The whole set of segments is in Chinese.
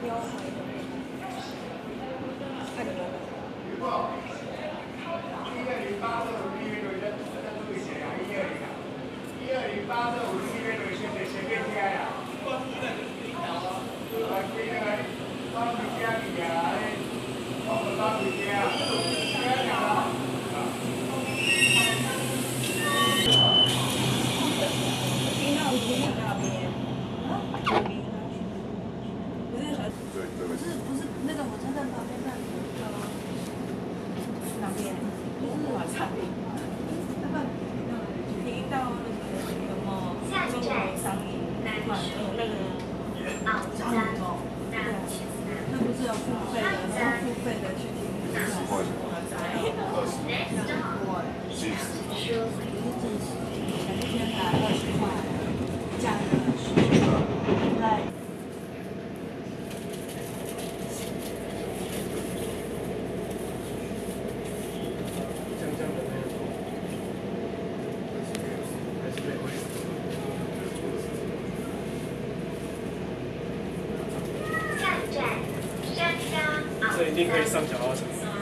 这一定可以上脚踏车。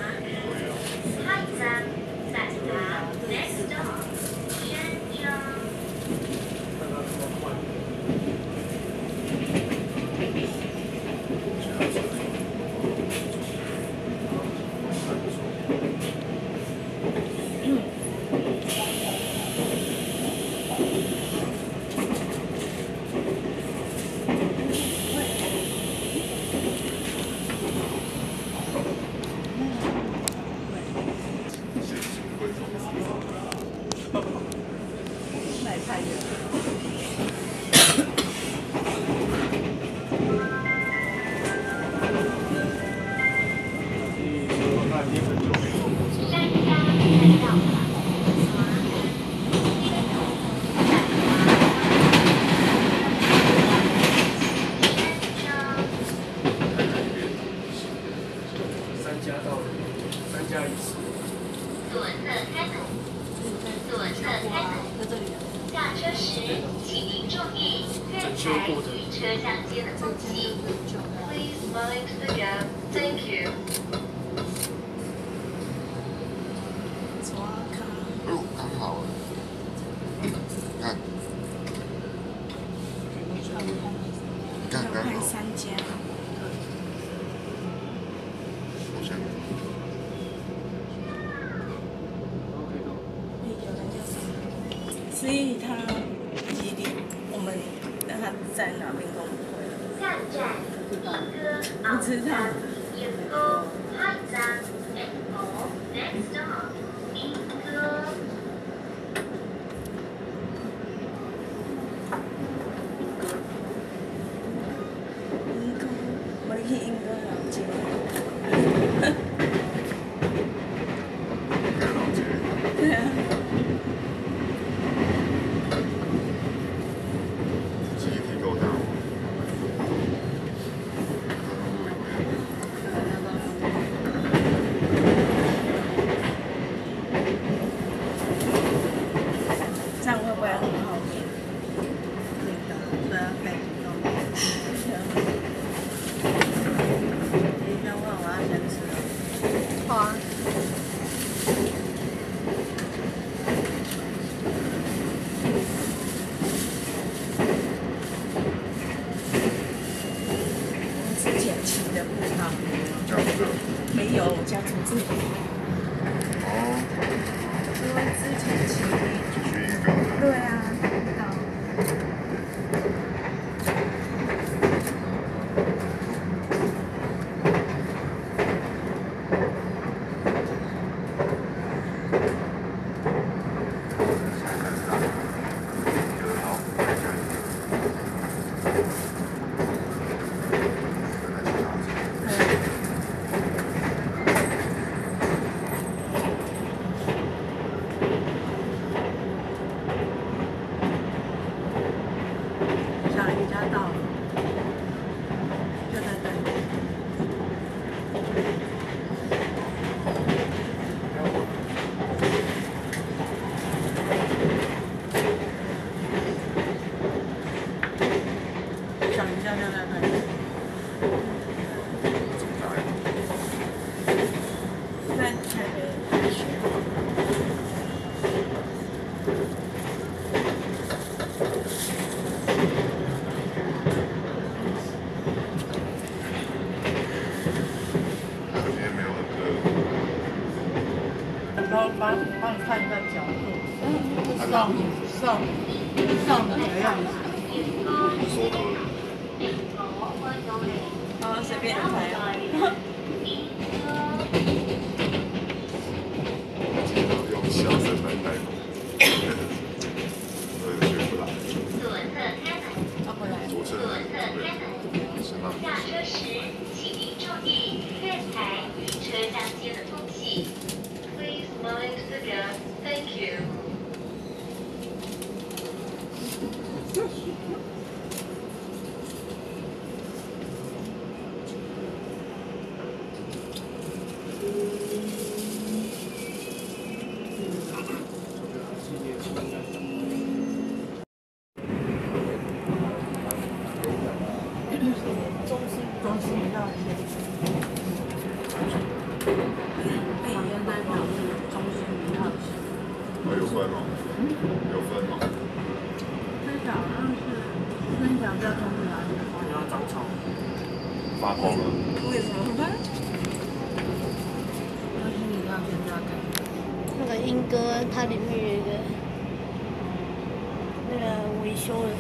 所以他几点？我们让他在哪边跟我们会？ 下一站，莺歌不知道。 莺歌，下一站，Next stop，莺歌。 莺歌，我去莺歌了解。对啊。这样会不会很好听？对啊，可以听到。你先问我要先吃了。好啊。之前骑的葡萄。没有，加竹子。 哦。 因为之前骑。对啊，小林家到了，对对对。小林家就在那里。 少女的样子。 说可以。 好，随便你猜啊。 用笑声来带动，我也学不来。 要不然。 主持人对，是吗？ 下车时，请您注意月台与车厢间的空隙。Please mind the gap. Thank you. 中心要先。旁边代表是中心一号线。 有分哦。有分哦。 这条好像是那条叫中心哪里？你要长草。 发光了。 为什么分？中心一号线大概。 那个莺歌，它里面有一个那个维修的。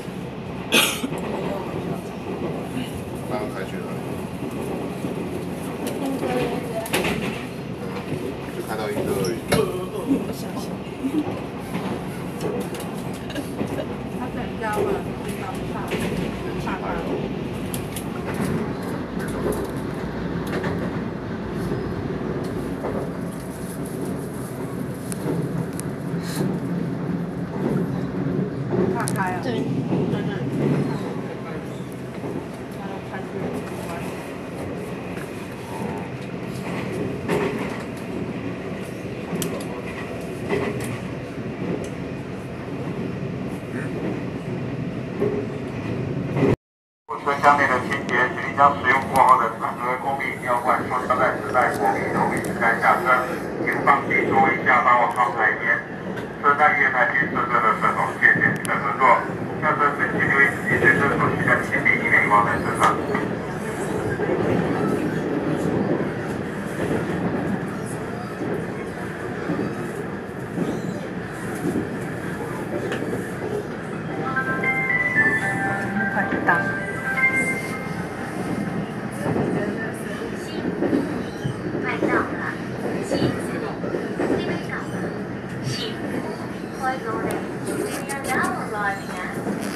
他要开去哪里？ 莺歌有一个。 就看到一个而已。 他在家嘛，经常怕怕。看开啊！ 对。 在那里。他要开去玩。 车厢内的清洁，请您将使用过后的餐盒、公币、尿罐、塑胶袋、纸袋、果皮都并带下车，请放弃座位下方或窗台边。车站月台请设置的灯笼，谢谢您的合作。下车时请留意自己随身所携带的铅笔，以免忘在车上。 快当。 快到了，请这边到了，请快到了，今天到了呀。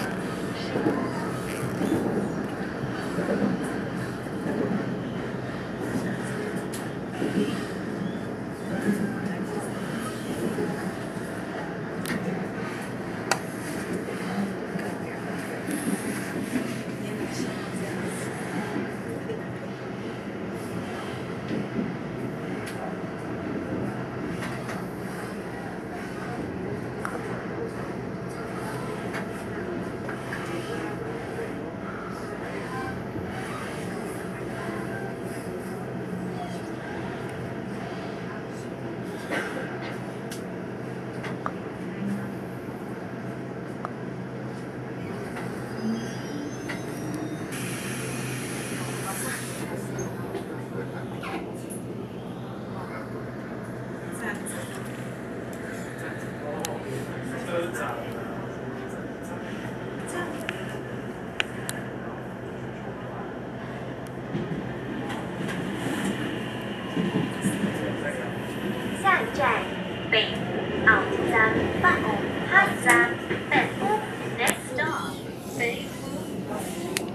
下一站，北湖奥之站，北湖下一站，北湖 ，next stop， 北湖。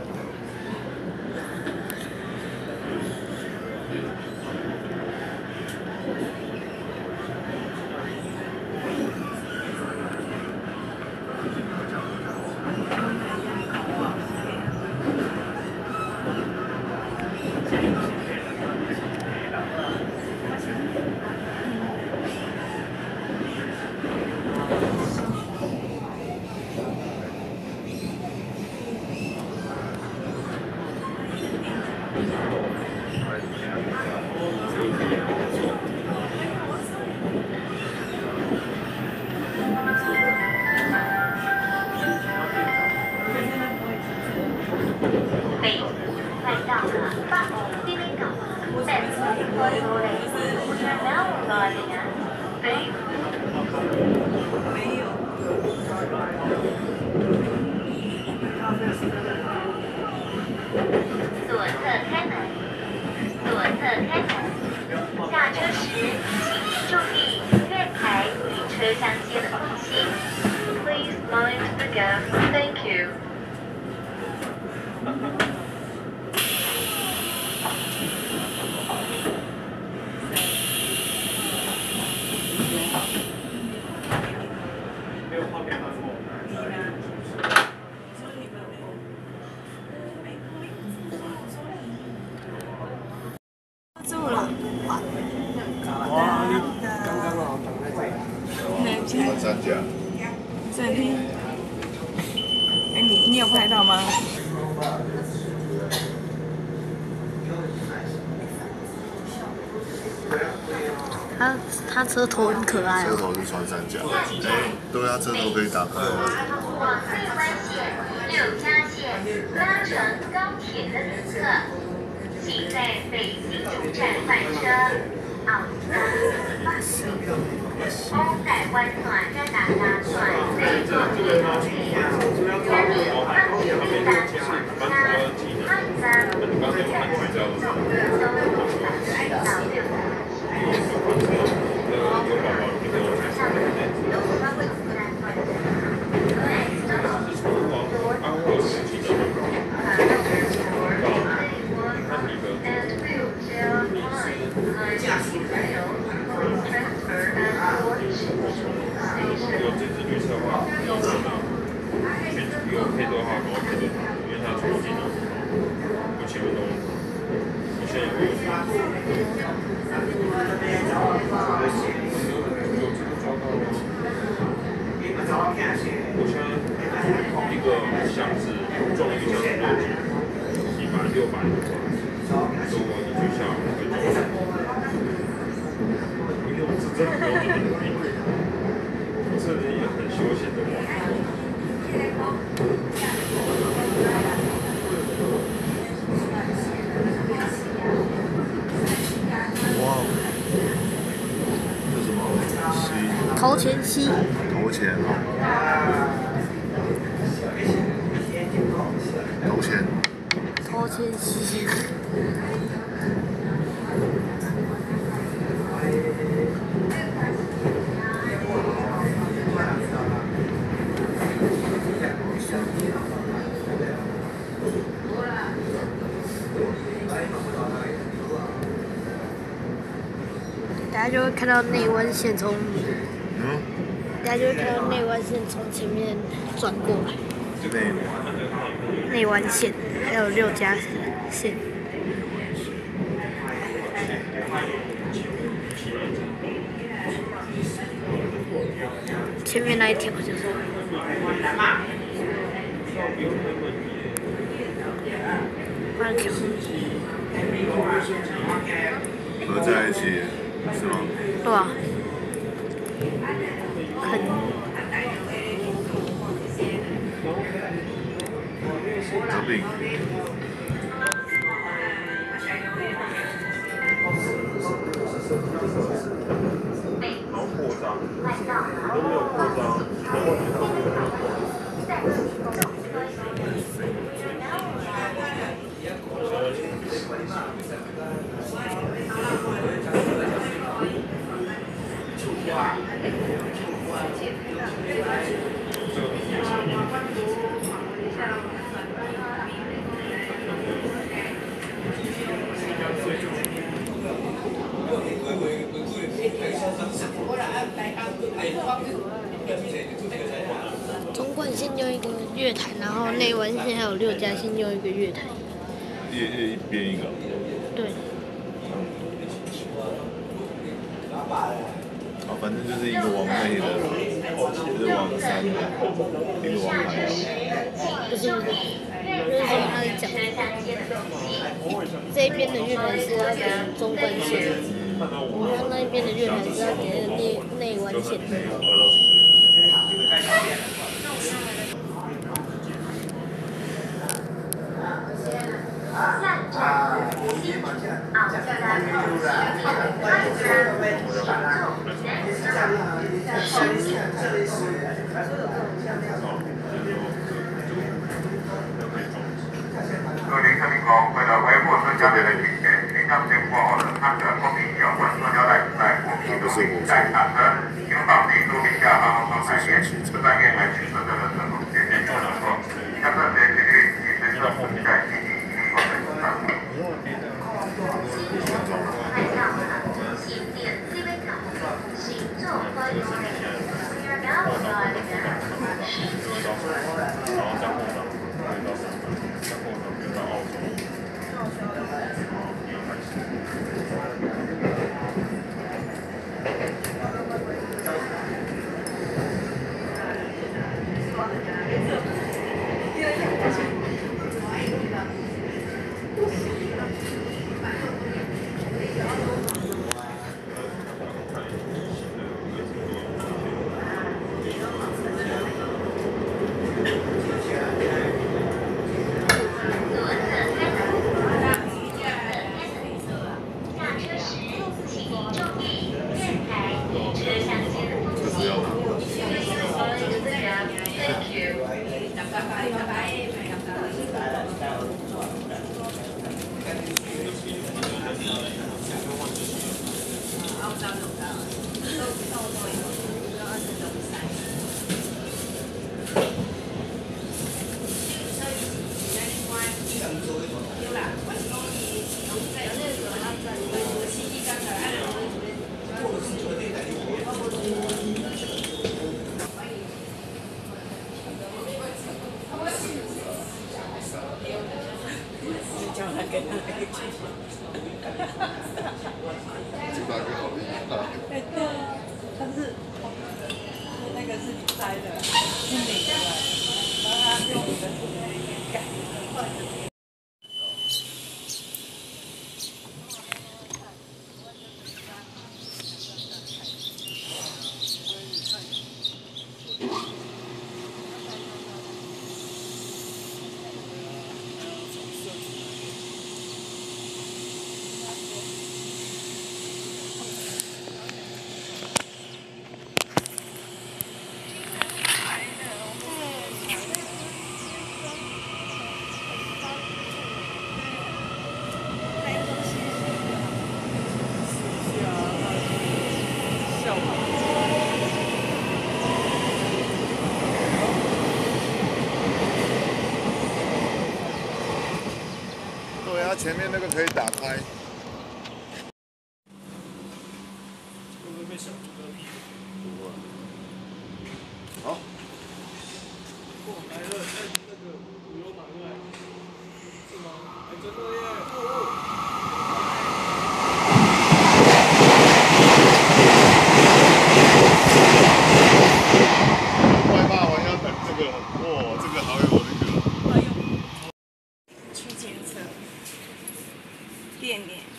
北湖快到了，北湖这边到了，北湖快到了，我们到了呀，北湖。 没有。 左侧开门，左侧开门。下车时请注意月台与车厢间的空隙。Please mind the gap. Thank you. 住了， 哇，你刚刚好躺在这里。穿山甲。 整天。哎，你有拍到吗？ 他车头很可爱哦。 车头是穿山甲。哎，对啊，车头可以打开。 往内湾线、六家线搭乘高铁的旅客，请在北京主站换车。欧台湾段大家段内坐铁路内，嘉义高铁站船家汉江一个箱子重一个箱子600的话，如果你去下因为我是真的没有这么努力，我是一个很休闲的网哇，这什么？ 头前溪。 头前哦。头前。 头前溪。大家就会看到内湾线从，大家就会看到内湾线从前面转过来。内湾线还有6家线。前面那一条就是那条。 合在一起是吗？ 对啊，很合并。 然后扩张，都没有扩张， 中冠线用一个月台，然后内湾线还有6家线用一个月台。 一边一个。 对。 好，反正就是一个往内的，一个往山的，一个往海的。 就是说他是讲，这一边的月台是要给中冠线，然后那一边的月台是要给内湾线。 下站西奥加为了维护车厢内的清洁，请将使用过后的餐盒、公瓶、酒或塑胶袋子在货品中并带下车，请放进桌面下方窗台边。这段月台取车的车主谢谢您的合作。下车时请注意及时车速在进行一定后的路上。 前面那个可以打开。好。 来了，那个无忧马对，是吗？哎，真的耶！ 外霸王要等这个，哇，这个好有那个。 区间车，电联。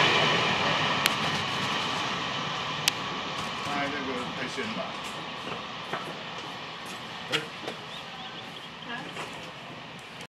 太那个太鲜了。